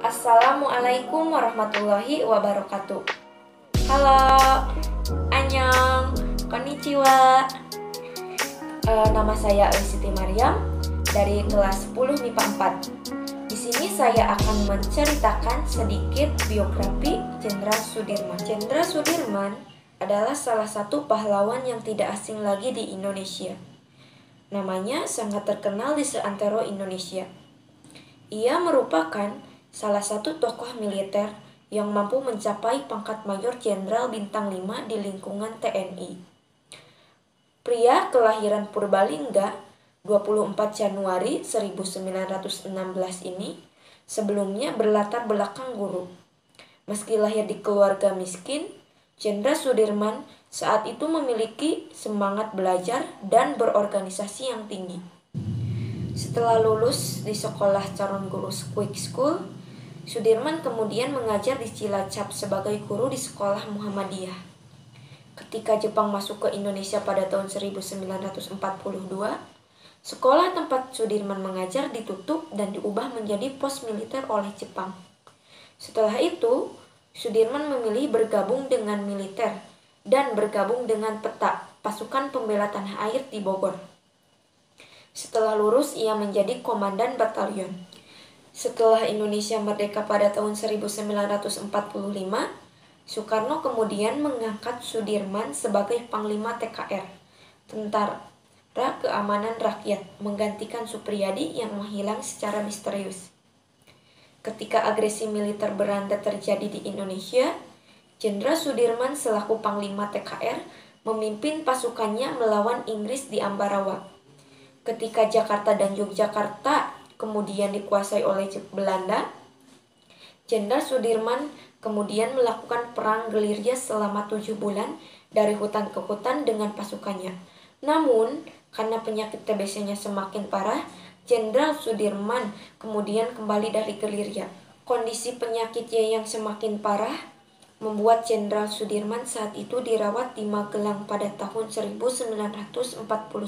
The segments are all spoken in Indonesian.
Assalamualaikum warahmatullahi wabarakatuh. Halo, annyeong, konnichiwa. Nama saya Siti Maryam dari kelas 10 MIPA 4. Di sini saya akan menceritakan sedikit biografi Jenderal Sudirman. Jenderal Sudirman adalah salah satu pahlawan yang tidak asing lagi di Indonesia. Namanya sangat terkenal di seantero Indonesia. Ia merupakan salah satu tokoh militer yang mampu mencapai pangkat Mayor Jenderal Bintang 5 di lingkungan TNI. Pria kelahiran Purbalingga 24 Januari 1916 ini sebelumnya berlatar belakang guru. Meski lahir di keluarga miskin, Jenderal Sudirman saat itu memiliki semangat belajar dan berorganisasi yang tinggi. Setelah lulus di sekolah calon guru Quick School, Sudirman kemudian mengajar di Cilacap sebagai guru di sekolah Muhammadiyah. Ketika Jepang masuk ke Indonesia pada tahun 1942, sekolah tempat Sudirman mengajar ditutup dan diubah menjadi pos militer oleh Jepang. Setelah itu, Sudirman memilih bergabung dengan militer dan bergabung dengan PETA, Pasukan Pembela Tanah Air di Bogor. Setelah lulus, ia menjadi komandan batalion. Setelah Indonesia merdeka pada tahun 1945, Soekarno kemudian mengangkat Sudirman sebagai Panglima TKR, Tentara Keamanan Rakyat, menggantikan Supriyadi yang menghilang secara misterius. Ketika agresi militer Belanda terjadi di Indonesia, Jenderal Sudirman selaku Panglima TKR memimpin pasukannya melawan Inggris di Ambarawa. Ketika Jakarta dan Yogyakarta kemudian dikuasai oleh Belanda, Jenderal Sudirman kemudian melakukan perang gerilya selama 7 bulan dari hutan ke hutan dengan pasukannya. Namun, karena penyakit TBC-nya semakin parah, Jenderal Sudirman kemudian kembali dari gerilya. Kondisi penyakitnya yang semakin parah membuat Jenderal Sudirman saat itu dirawat di Magelang pada tahun 1949.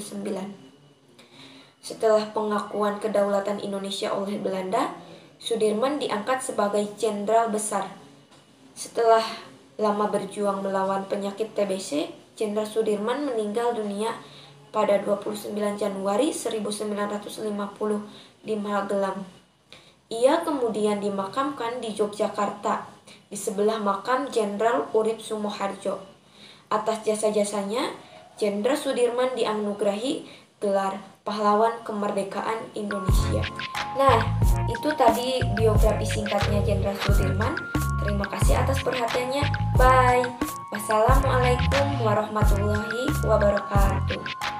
Setelah pengakuan kedaulatan Indonesia oleh Belanda, Sudirman diangkat sebagai jenderal besar. Setelah lama berjuang melawan penyakit TBC, Jenderal Sudirman meninggal dunia pada 29 Januari 1950 di Magelang. Ia kemudian dimakamkan di Yogyakarta, di sebelah makam Jenderal Urip Sumoharjo. Atas jasa-jasanya, Jenderal Sudirman dianugerahi gelar Pahlawan Kemerdekaan Indonesia. Nah, itu tadi biografi singkatnya Jenderal Sudirman. Terima kasih atas perhatiannya. Bye. Wassalamualaikum warahmatullahi wabarakatuh.